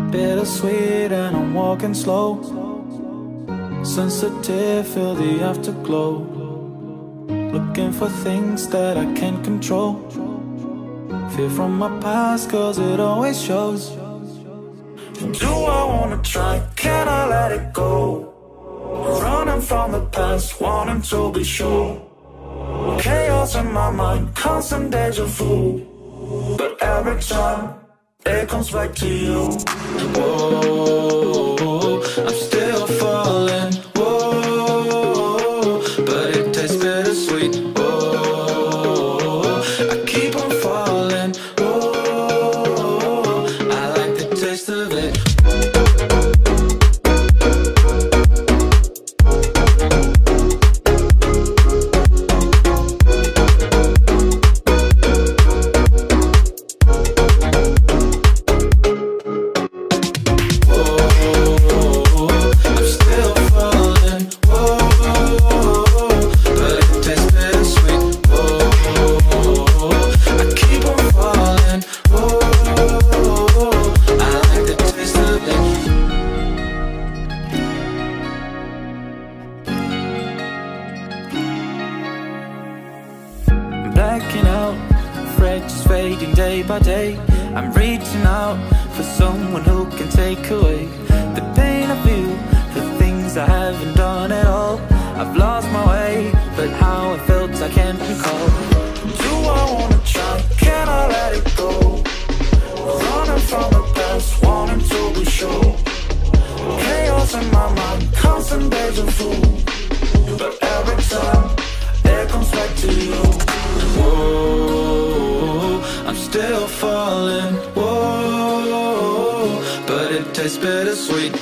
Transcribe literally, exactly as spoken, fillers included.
bittersweet and I'm walking slow. Sensitive, feel the afterglow. Looking for things that I can't control. Fear from my past, cause it always shows. Do I wanna try? Can I let it go? Running from the past, wanting to be sure. Chaos in my mind, constant deja vu. But every time, it comes back to you. Whoa, I'm still falling. Whoa, but it tastes bittersweet. Whoa, I keep on falling. Whoa, I like the taste of it. Blacking out, afraid just fading day by day. I'm reaching out for someone who can take away the pain I feel, the things I haven't done at all. I've lost my way, but how it felt I can't recall. Do I wanna try? Can I let it go? Running from the past, wanting to be sure. Chaos in my mind, constant deja vu. But every time, it comes back to you. Whoa, I'm still falling. Whoa, but it tastes bittersweet.